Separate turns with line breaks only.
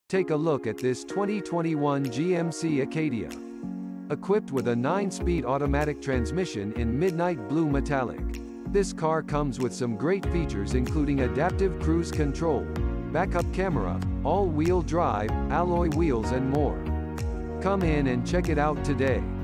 Take a look at this 2021 GMC Acadia. Equipped with a 9-speed automatic transmission in midnight blue metallic. This car comes with some great features including adaptive cruise control, backup camera, all-wheel drive, alloy wheels and more. Come in and check it out today.